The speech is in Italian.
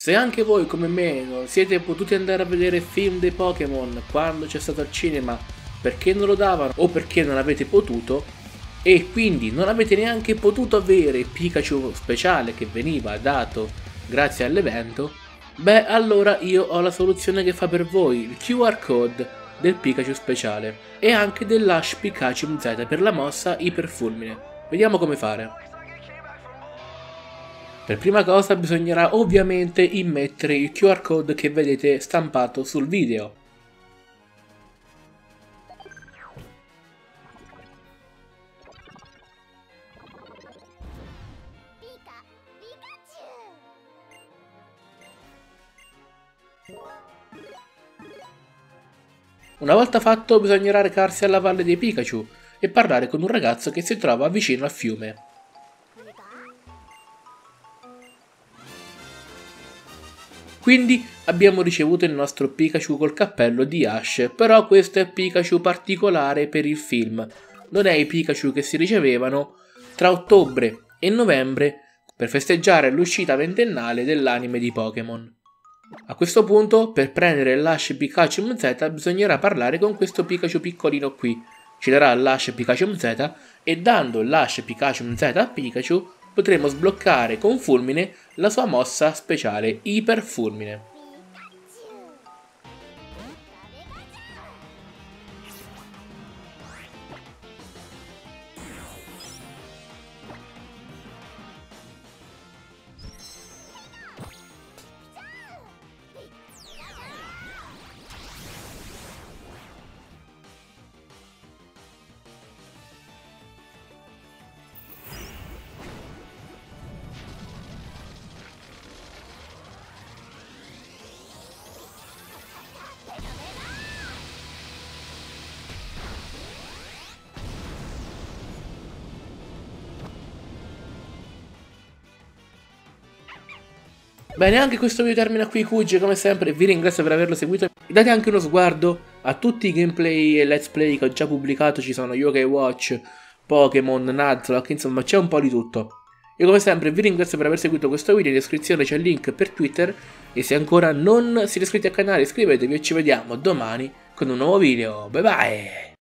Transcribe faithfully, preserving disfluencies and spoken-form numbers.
Se anche voi come me non siete potuti andare a vedere film dei Pokémon quando c'è stato al cinema perché non lo davano o perché non avete potuto, e quindi non avete neanche potuto avere Pikachu speciale che veniva dato grazie all'evento, beh allora io ho la soluzione che fa per voi, il Q R code del Pikachu speciale e anche dell'Ash Pikachu Z per la mossa Iperfulmine. Vediamo come fare. Per prima cosa bisognerà ovviamente immettere il Q R code che vedete stampato sul video. Una volta fatto bisognerà recarsi alla Valle dei Pikachu e parlare con un ragazzo che si trova vicino al fiume. Quindi abbiamo ricevuto il nostro Pikachu col cappello di Ash, però questo è Pikachu particolare per il film, non è i Pikachu che si ricevevano tra ottobre e novembre per festeggiare l'uscita ventennale dell'anime di Pokémon. A questo punto, per prendere l'Ash Pikachu Z bisognerà parlare con questo Pikachu piccolino qui. Ci darà l'Ash Pikachu Z e dando l'Ash Pikachu Z a Pikachu potremo sbloccare con Fulmine la sua mossa speciale Iperfulmine. Bene, anche questo video termina qui, Kuji, come sempre vi ringrazio per averlo seguito. Date anche uno sguardo a tutti i gameplay e let's play che ho già pubblicato, ci sono Yokai Watch, Pokémon, Nuzlocke, insomma c'è un po' di tutto. Io come sempre vi ringrazio per aver seguito questo video, in descrizione c'è il link per Twitter e se ancora non siete iscritti al canale iscrivetevi e ci vediamo domani con un nuovo video. Bye bye!